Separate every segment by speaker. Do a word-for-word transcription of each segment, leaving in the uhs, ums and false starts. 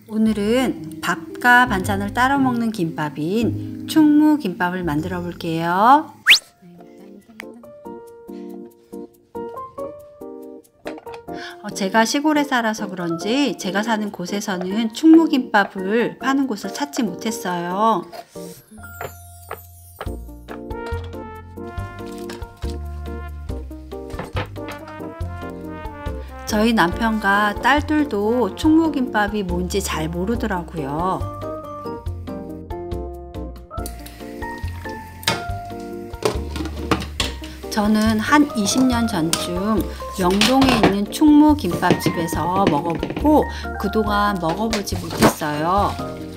Speaker 1: 오늘은 밥과 반찬을 따로 먹는 김밥인 충무김밥을 만들어 볼게요. 어, 제가 시골에 살아서 그런지 제가 사는 곳에서는 충무김밥을 파는 곳을 찾지 못했어요. 저희 남편과 딸들도 충무김밥이 뭔지 잘 모르더라고요. 저는 한 이십 년 전쯤 영동에 있는 충무김밥집에서 먹어보고 그동안 먹어보지 못했어요.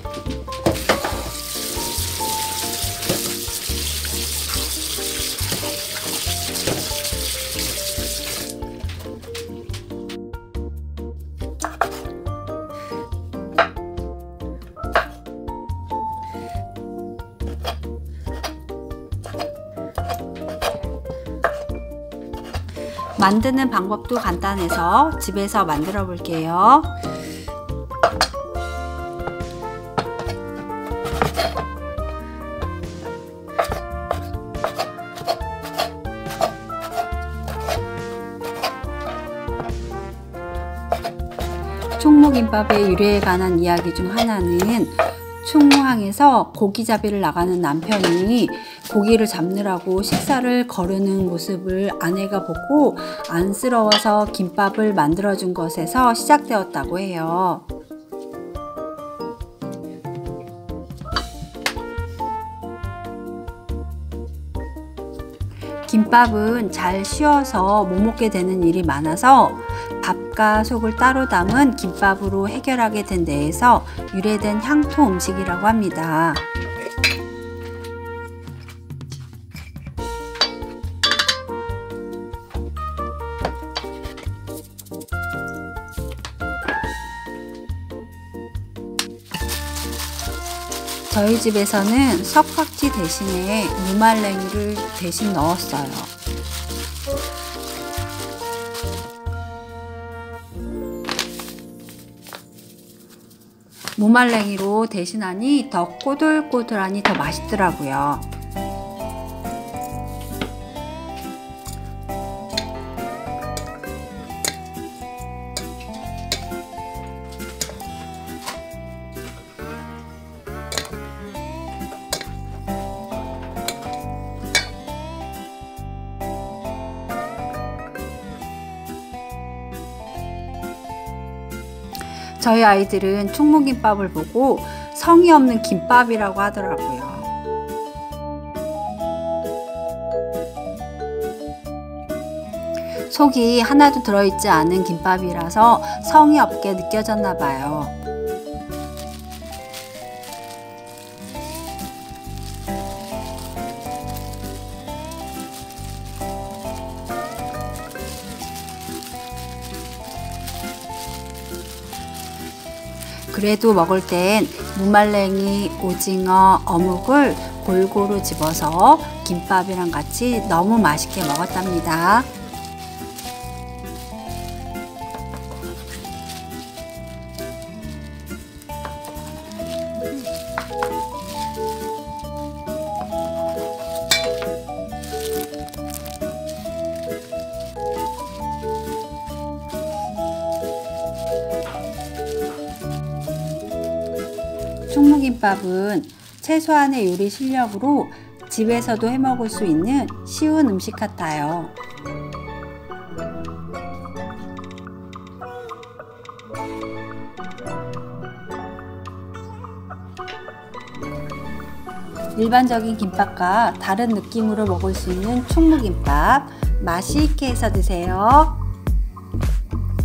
Speaker 1: 만드는 방법도 간단해서 집에서 만들어 볼게요. 충무김밥의 유래에 관한 이야기 중 하나는 충무항에서 고기잡이를 나가는 남편이 고기를 잡느라고 식사를 거르는 모습을 아내가 보고 안쓰러워서 김밥을 만들어준 것에서 시작되었다고 해요. 김밥은 잘 쉬어서 못 먹게 되는 일이 많아서 밥과 속을 따로 담은 김밥으로 해결하게 된 데에서 유래된 향토 음식이라고 합니다. 저희 집에서는 석박지 대신에 무말랭이를 대신 넣었어요. 무말랭이로 대신하니 더 꼬들꼬들하니 더 맛있더라고요. 저희 아이들은 충무김밥을 보고 성의 없는 김밥이라고 하더라고요. 속이 하나도 들어있지 않은 김밥이라서 성의 없게 느껴졌나 봐요. 그래도 먹을 땐 무말랭이, 오징어, 어묵을 골고루 집어서 김밥이랑 같이 너무 맛있게 먹었답니다. 충무김밥은 최소한의 요리 실력으로 집에서도 해먹을 수 있는 쉬운 음식 같아요. 일반적인 김밥과 다른 느낌으로 먹을 수 있는 충무김밥 맛있게 해서 드세요.